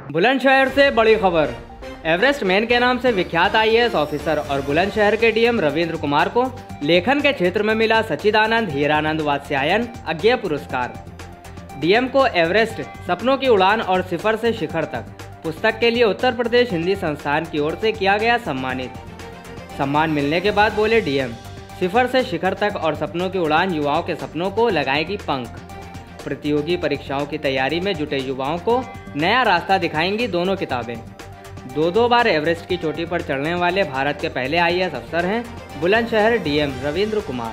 बुलंदशहर से बड़ी खबर। एवरेस्ट मैन के नाम से विख्यात आईएएस ऑफिसर और बुलंदशहर के डीएम रविंद्र कुमार को लेखन के क्षेत्र में मिला सच्चिदानंद हीरानंद वात्स्यायन अज्ञेय पुरस्कार। डीएम को एवरेस्ट सपनों की उड़ान और सिफर से शिखर तक पुस्तक के लिए उत्तर प्रदेश हिंदी संस्थान की ओर से किया गया सम्मानित। सम्मान मिलने के बाद बोले डीएम, सिफर से शिखर तक और सपनों की उड़ान युवाओं के सपनों को लगाएगी पंख। प्रतियोगी परीक्षाओं की तैयारी में जुटे युवाओं को नया रास्ता दिखाएंगी दोनों किताबें। दो बार एवरेस्ट की चोटी पर चढ़ने वाले भारत के पहले आईएएस अफसर हैं बुलंदशहर डीएम रविंद्र कुमार।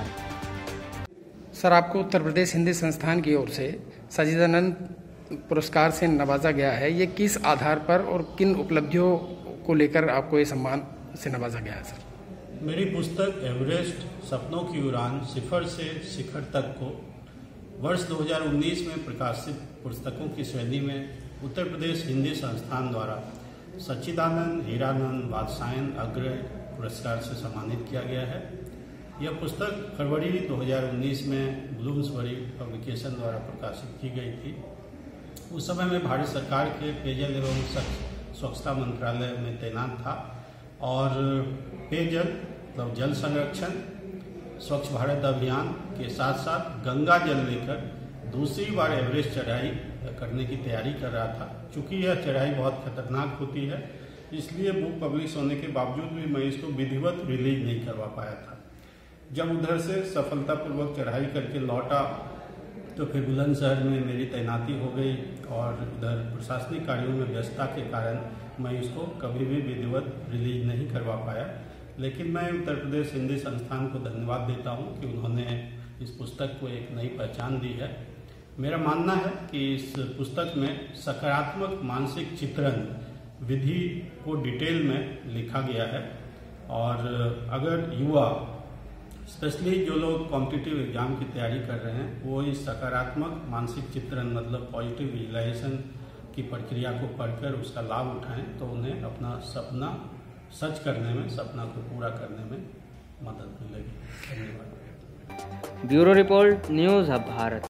सर, आपको उत्तर प्रदेश हिंदी संस्थान की ओर से सच्चिदानंद पुरस्कार से नवाजा गया है। ये किस आधार पर और किन उपलब्धियों को लेकर आपको ये सम्मान से नवाजा गया है? सर, मेरी पुस्तक एवरेस्ट सपनों की उड़ान सिफर से शिखर तक को वर्ष 2019 में प्रकाशित पुस्तकों की श्रेणी में उत्तर प्रदेश हिंदी संस्थान द्वारा सच्चिदानंद हीरानंद वात्स्यायन अग्रय पुरस्कार से सम्मानित किया गया है। यह पुस्तक फरवरी 2019 में ब्लूम्सबरी पब्लिकेशन द्वारा प्रकाशित की गई थी। उस समय में भारत सरकार के पेयजल एवं स्वच्छता मंत्रालय में तैनात था और पेयजल मतलब जल संरक्षण, स्वच्छ भारत अभियान के साथ साथ गंगा जल लेकर दूसरी बार एवरेस्ट चढ़ाई करने की तैयारी कर रहा था। चूंकि यह चढ़ाई बहुत खतरनाक होती है, इसलिए बुक पब्लिश होने के बावजूद भी मैं इसको विधिवत रिलीज नहीं करवा पाया था। जब उधर से सफलतापूर्वक चढ़ाई करके लौटा तो फिर बुलंदशहर में मेरी तैनाती हो गई और उधर प्रशासनिक कार्यों में व्यस्तता के कारण मैं इसको कभी भी विधिवत रिलीज नहीं करवा पाया। लेकिन मैं उत्तर प्रदेश हिंदी संस्थान को धन्यवाद देता हूं कि उन्होंने इस पुस्तक को एक नई पहचान दी है। मेरा मानना है कि इस पुस्तक में सकारात्मक मानसिक चित्रण विधि को डिटेल में लिखा गया है और अगर युवा स्पेशली जो लोग कॉम्पिटिटिव एग्जाम की तैयारी कर रहे हैं वो इस सकारात्मक मानसिक चित्रण मतलब पॉजिटिव विजुअलाइजेशन की प्रक्रिया को पढ़कर उसका लाभ उठाएं तो उन्हें अपना सपना सच करने में, सपना को पूरा करने में मदद मिलेगी। धन्यवाद। Bureau report, news hub Bharat.